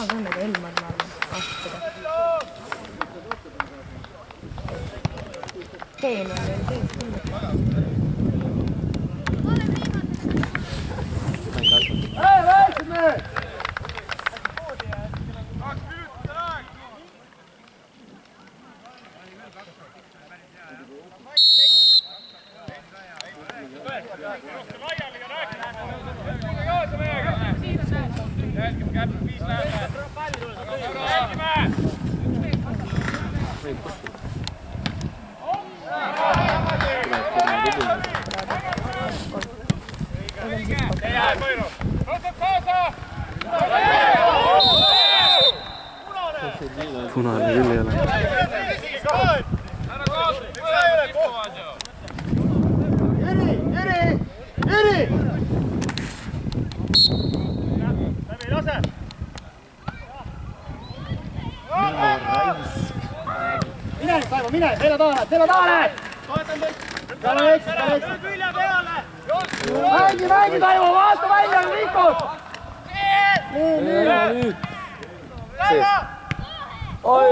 sama ka nagu Elmar, ma arvan, aastasega. Teen on veel tees küll. Väiksed mehed! Punane küll ei ole. Jüri! Mine nüüd, Taivo, mine! Teile taale! Peale eksid! Mängi, Taivo! Vaata välja, liikud! Nii! Sees. Oi!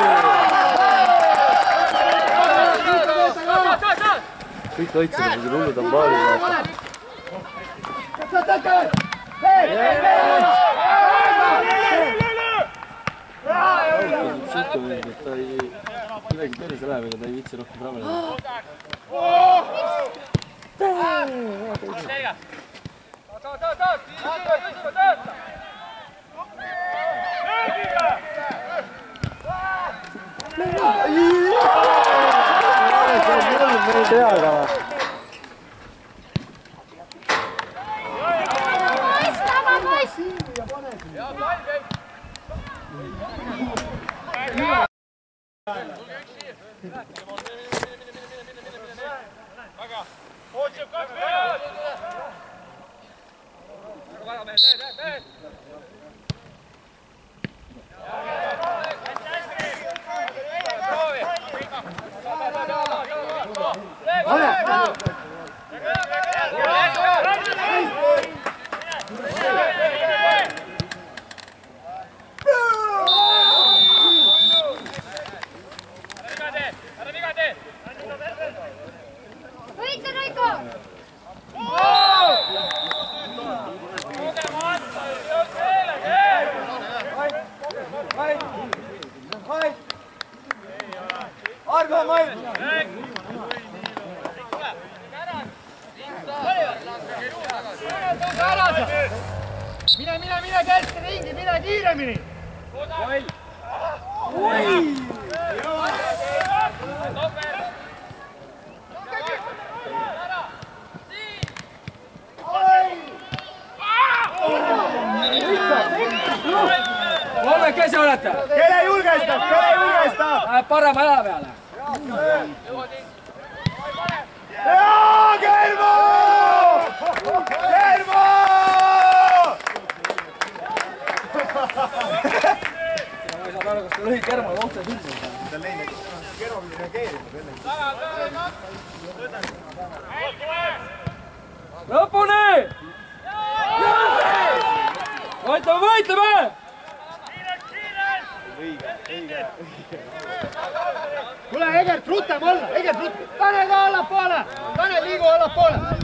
Kõik hoidsid, kui hullud on paali. Sõltumine, et ta ei midagi perse läheb, ega ta ei viitsi rohkem raveleda. Mine kätte ringi, mine kiiremini! Kolmekesi olete? Kelle julgestab? Läheb parema jala peale. Jaa, Kermo! Kermo! Ma ei saa aru, kas ta lõhi Kermo otse sünni. Kermo pidi reageerima. Lõpuni! Võitleme! Tule Egert, rutem alla! Egert, rutem! Kane ka allapoole! Kane liigu allapoole!